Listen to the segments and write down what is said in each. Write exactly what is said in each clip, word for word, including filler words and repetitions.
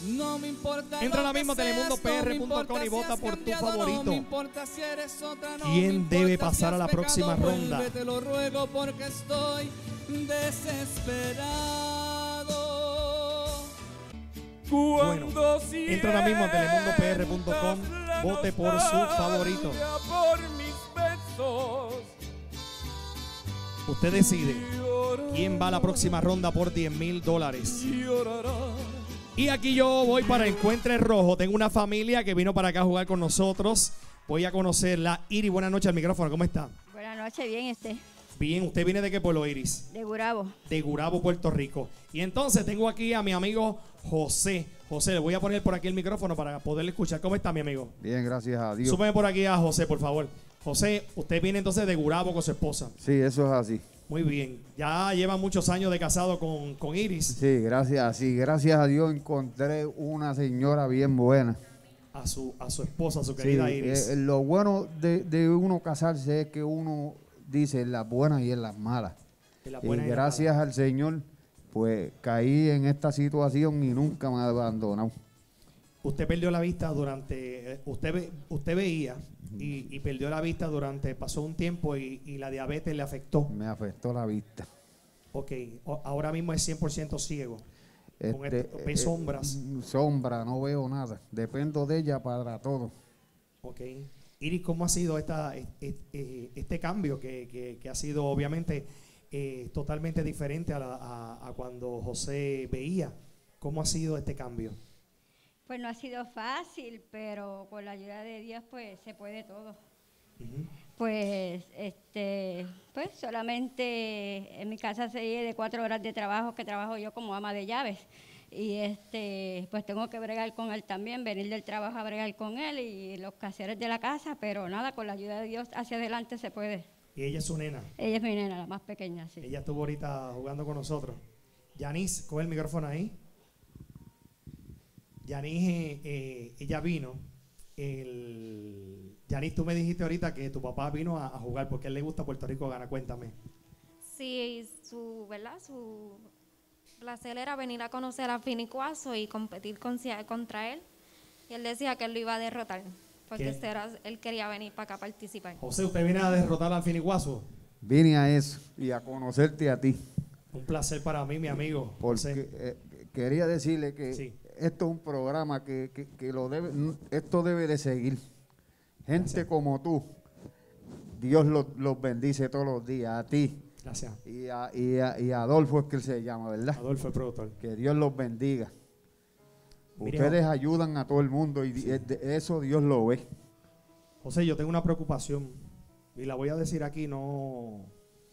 No me importa. Entra ahora mismo a telemundo p r punto com y vota por tu favorito. ¿Quién debe pasar a la próxima ronda? Te lo ruego porque estoy desesperado. Bueno, entra ahora mismo a telemundo p r punto com, vote por su favorito. Usted decide quién va a la próxima ronda por diez mil dólares. Y aquí yo voy para Encuentre Rojo. Tengo una familia que vino para acá a jugar con nosotros. Voy a conocerla. Iris, buenas noches al micrófono. ¿Cómo está? Buenas noches, bien, este. Bien, ¿usted viene de qué pueblo, Iris? De Gurabo. De Gurabo, Puerto Rico. Y entonces tengo aquí a mi amigo José. José, le voy a poner por aquí el micrófono para poderle escuchar. ¿Cómo está, mi amigo? Bien, gracias a Dios. Súbeme por aquí a José, por favor. José, usted viene entonces de Gurabo con su esposa. Sí, eso es así. Muy bien. Ya lleva muchos años de casado con, con Iris. Sí, gracias, sí, gracias a Dios encontré una señora bien buena. A su, a su esposa, a su querida sí, Iris. Eh, lo bueno de, de uno casarse es que uno dice en las buenas y en las malas. En la Y buena y en la gracias mala. al Señor, pues caí en esta situación y nunca me ha abandonado. Usted perdió la vista durante, eh, usted ve, usted veía y, y perdió la vista durante, pasó un tiempo y, y la diabetes le afectó. Me afectó la vista. Ok, o- ahora mismo es cien por ciento ciego. Con Este, esto, ve eh, sombras. Sombra, no veo nada. Dependo de ella para todo. Ok. Iris, ¿cómo ha sido esta, este, este, este cambio que, que, que ha sido obviamente eh, totalmente diferente a, la, a, a cuando José veía? ¿Cómo ha sido este cambio? Pues no ha sido fácil, pero con la ayuda de Dios, pues se puede todo. Uh-huh. Pues, este, pues solamente en mi casa se divide de cuatro horas de trabajo que trabajo yo como ama de llaves. Y este, pues tengo que bregar con él también, venir del trabajo a bregar con él y los quehaceres de la casa, pero nada, con la ayuda de Dios hacia adelante se puede. Y ella es su nena. Ella es mi nena, la más pequeña, sí. Ella estuvo ahorita jugando con nosotros. Yanis, coge el micrófono ahí. Yanis, eh, eh, ella vino. El... Yanis, tú me dijiste ahorita que tu papá vino a, a jugar porque a él le gusta Puerto Rico gana. Cuéntame. Sí, su, ¿verdad? Su placer era venir a conocer a Finicuazo y competir con, contra él. Y él decía que él lo iba a derrotar, porque ¿Qué? era, él quería venir para acá a participar. José, ¿usted viene a derrotar al Finiguazo? Vine a eso y a conocerte a ti. Un placer para mí, mi amigo. Porque José. eh, quería decirle que Sí. esto es un programa que, que, que lo debe, esto debe de seguir. Gente Gracias. como tú, Dios los, los bendice todos los días, a ti Gracias. y a, y, a, y a Adolfo es que él se llama, ¿verdad? Adolfo, el productor. Que Dios los bendiga. Mire, Ustedes ayudan a todo el mundo y Sí. de- de eso Dios lo ve. José, yo tengo una preocupación y la voy a decir aquí, no...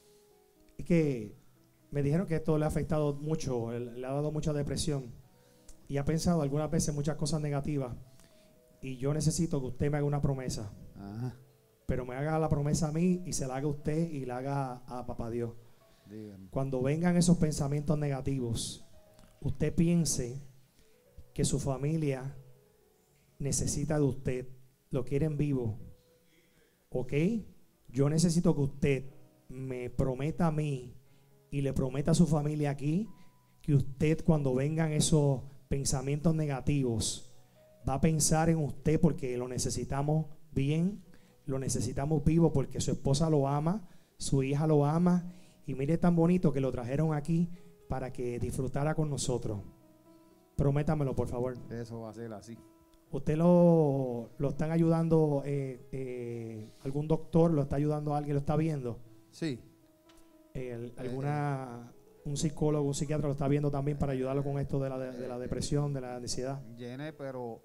Es que me dijeron que esto le ha afectado mucho, él- le ha dado mucha depresión y ha pensado algunas veces muchas cosas negativas y yo necesito que usted me haga una promesa, Ajá, pero me haga la promesa a mí y se la haga a usted y la haga a papá Dios. dígame. Cuando vengan esos pensamientos negativos, usted piense que su familia necesita de usted, lo quieren vivo, ¿ok? Yo necesito que usted me prometa a mí y le prometa a su familia aquí que usted cuando vengan esos pensamientos negativos va a pensar en usted porque lo necesitamos bien, lo necesitamos vivo porque su esposa lo ama, su hija lo ama y mire tan bonito que lo trajeron aquí para que disfrutara con nosotros. Prométamelo, por favor. Eso va a ser así. ¿Usted lo, lo están ayudando, eh, eh, algún doctor lo está ayudando a alguien, lo está viendo? Sí, Eh, alguna, un psicólogo, un psiquiatra lo está viendo también para ayudarlo con esto de la, de, de la depresión, de la ansiedad. llené, pero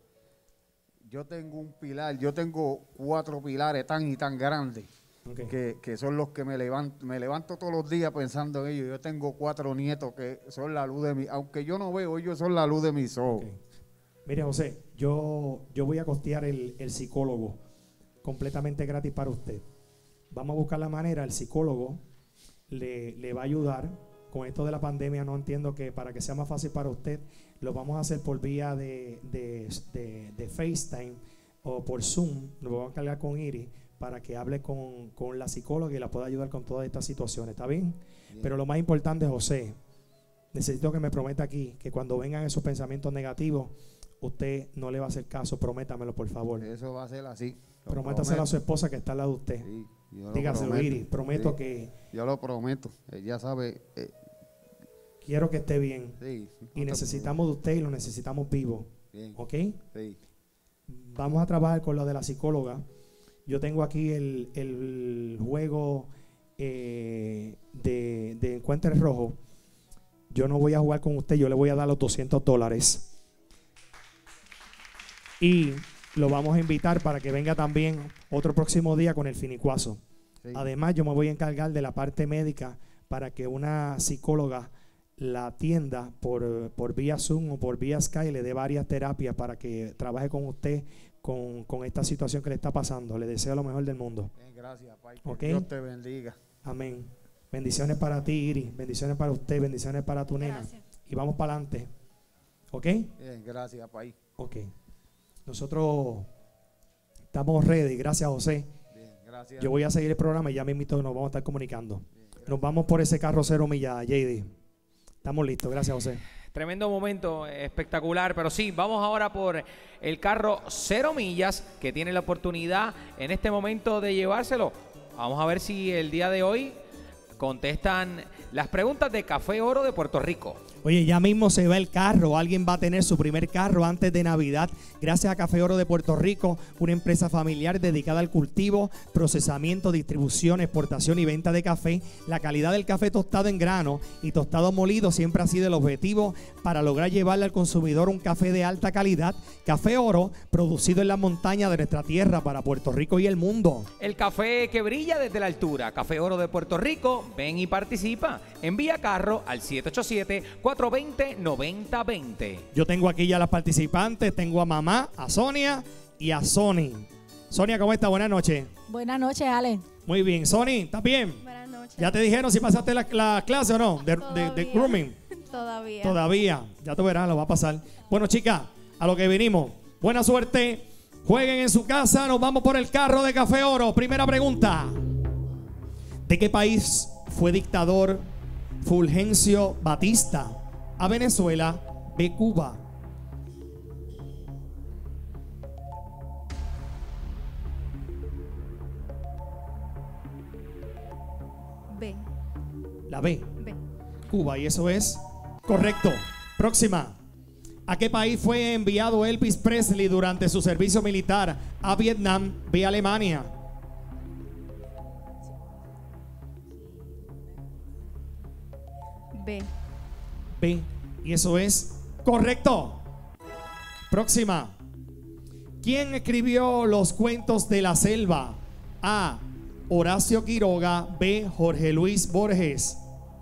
yo tengo un pilar, yo tengo cuatro pilares tan y tan grandes Okay. que, que son los que me levanto, me levanto todos los días pensando en ellos. Yo tengo cuatro nietos que son la luz de mi, aunque yo no veo, ellos son la luz de mis ojos. Okay. Mire, José, yo, yo voy a costear el, el psicólogo completamente gratis para usted. Vamos a buscar la manera, el psicólogo le, le va a ayudar. Con esto de la pandemia no entiendo que para que sea más fácil para usted, lo vamos a hacer por vía de, de, de, de FaceTime o por Zoom. Lo vamos a cargar con Iris para que hable con, con la psicóloga y la pueda ayudar con todas estas situaciones. ¿Está bien? Bien. Pero lo más importante, José, necesito que me prometa aquí que cuando vengan esos pensamientos negativos, usted no le va a hacer caso, prométamelo por favor. Eso va a ser así. Lo Prométaselo a prometo. su esposa que está al lado de usted. Sí, yo lo Dígaselo, prometo. Iris, prometo Sí, que yo lo prometo. Ella sabe. eh, quiero que esté bien. sí, no Y te necesitamos de usted y lo necesitamos vivo. Bien. ¿Ok? Sí. Vamos a trabajar con lo de la psicóloga. Yo tengo aquí el, el juego eh, de, de Encuentre Rojo. Yo no voy a jugar con usted, yo le voy a dar los doscientos dólares. Y lo vamos a invitar para que venga también otro próximo día con el finicuazo. Sí. Además, yo me voy a encargar de la parte médica para que una psicóloga la atienda por, por vía Zoom o por vía Skype, le dé varias terapias para que trabaje con usted con, con esta situación que le está pasando. Le deseo lo mejor del mundo. Bien, gracias, Pai. Que Ok. Dios te bendiga. Amén. Bendiciones para ti, Iris. Bendiciones para usted. Bendiciones para tu nena. Gracias. Y vamos para adelante. ¿Ok? Bien, gracias, Pai. Ok. Nosotros estamos ready. Gracias, José. Bien, gracias. Yo voy a seguir el programa y ya mismito nos vamos a estar comunicando. Nos vamos por ese carro cero millas, J D. Estamos listos. Gracias, José. Tremendo momento, espectacular, pero sí, vamos ahora por el carro cero millas que tiene la oportunidad en este momento de llevárselo. Vamos a ver si el día de hoy contestan las preguntas de Café Oro de Puerto Rico. Oye, ya mismo se va el carro. Alguien va a tener su primer carro antes de Navidad. Gracias a Café Oro de Puerto Rico, una empresa familiar dedicada al cultivo, procesamiento, distribución, exportación y venta de café. La calidad del café tostado en grano y tostado molido siempre ha sido el objetivo para lograr llevarle al consumidor un café de alta calidad. Café Oro, producido en las montañas de nuestra tierra para Puerto Rico y el mundo. El café que brilla desde la altura. Café Oro de Puerto Rico, ven y participa. Envía carro al siete ocho siete, cuatro dos cero, nueve cero dos cero. Yo tengo aquí ya las participantes. Tengo a mamá, a Sonia y a Sony. Sonia, ¿cómo estás? Buenas noches. Buenas noches, Ale. Muy bien. Sony, ¿estás bien? Buenas noches. ¿Ya te dijeron si pasaste la, la clase o no? De, de, de Todavía. grooming. Todavía. Todavía. Ya tú verás, lo va a pasar. Bueno, chicas, a lo que vinimos. Buena suerte. Jueguen en su casa. Nos vamos por el carro de Café Oro. Primera pregunta. ¿De qué país fue dictador Fulgencio Batista? A Venezuela, B, Cuba. B. La B, B. Cuba. Y eso es correcto. Próxima. ¿A qué país fue enviado Elvis Presley durante su servicio militar? A Vietnam, B, Alemania. B. B. Y eso es correcto. Próxima. ¿Quién escribió los cuentos de la selva? A, Horacio Quiroga. B, Jorge Luis Borges.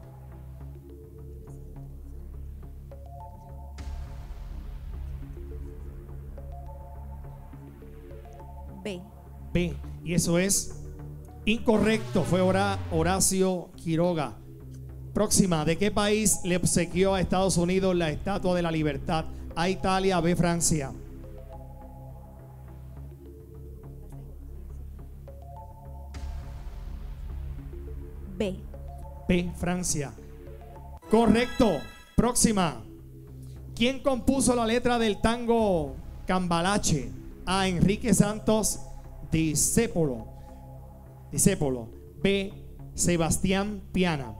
B. B. Y eso es incorrecto. Fue Hora- Horacio Quiroga. Próxima. ¿De qué país le obsequió a Estados Unidos la Estatua de la Libertad? A, Italia. B, Francia. B. B, Francia. Correcto. Próxima. ¿Quién compuso la letra del tango Cambalache? A, Enrique Santos Discépolo. Discépolo. B, Sebastián Piana.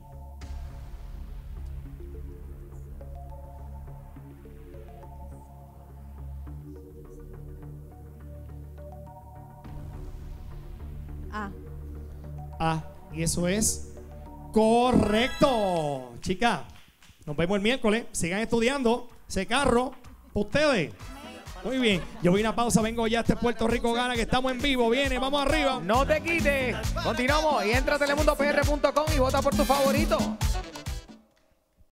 A. A. Y eso es correcto. Chicas, nos vemos el miércoles. Sigan estudiando. Ese carro, para ustedes. Muy bien. Yo voy a una pausa. Vengo ya. Este Puerto Rico gana, que estamos en vivo. Viene, vamos arriba. No te quites. Continuamos y entra a telemundo p r punto com y vota por tu favorito.